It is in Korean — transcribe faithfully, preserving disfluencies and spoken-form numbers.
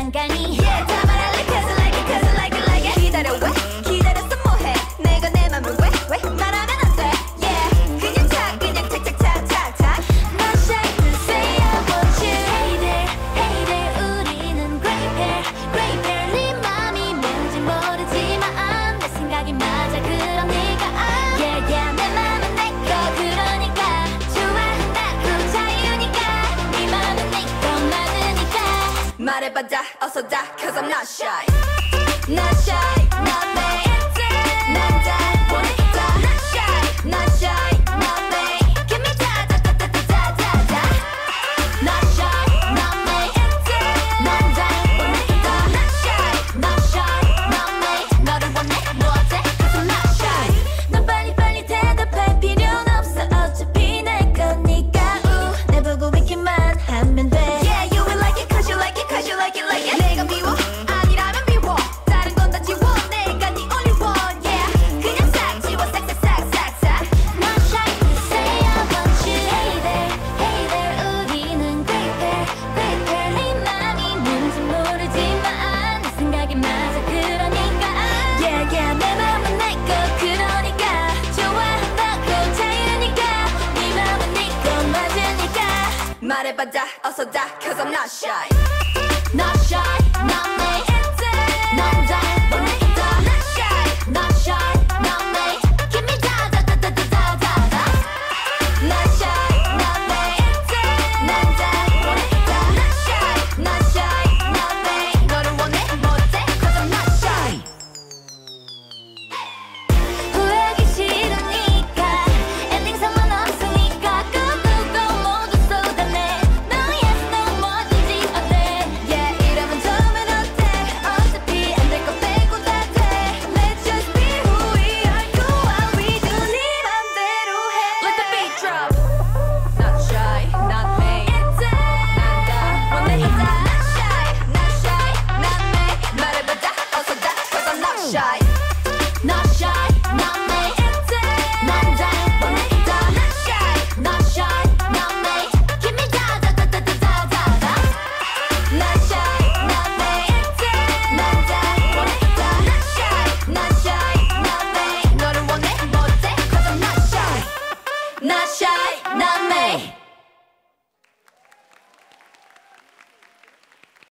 난간이 Yeah 다 말할래 cause I like it cause I like it like it 기다려 왜 기다렸어 뭐해 내가 내 맘을 왜 왜 말하면 안 돼 Yeah 그냥 차 그냥 착착착착착 Not shy to say I want you Hey there hey there 우리는 great pair great pair 네 맘이 뭔지 모르지만 내 생각이 맞아 그러니까 Yeah yeah 내 맘은 내 거 그러니까 좋아한다고 자유니까 네 맘은 네 거 맞으니까 말해봐 다 어서 다 cause I'm not shy Not shy not me 난 다 원했다 Not shy not shy not me Give me da da da da da da da Not shy not me 난 다 원했다 Not shy not shy not me 너를 원해 뭐 어때 cause I'm not shy 넌 빨리빨리 대답할 필요는 없어 어차피 내 거니까 우 내보고 있기만 하면 돼 Yeah you will like it cause you like it cause you like it like it 내가 미워 아니라면 미워 다른 건 다 지워 내가 네 only one yeah 그냥 싹 지워 싹싹싹싹싹 Not shy to say I want you Hey there hey there 우리는 great pair great pair 네 맘이 뭔지 모르지만 내 생각이 맞아 그러니까 Yeah yeah 내 맘은 내 거 그러니까 좋아한다고 자유니까 네 맘은 네 거 맞으니까 말해봐 다 어서 다 cause I'm not shy Not shy